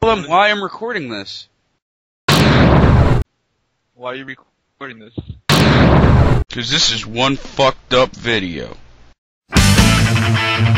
them why I'm recording this. Why are you recording this? Because this is one fucked up video.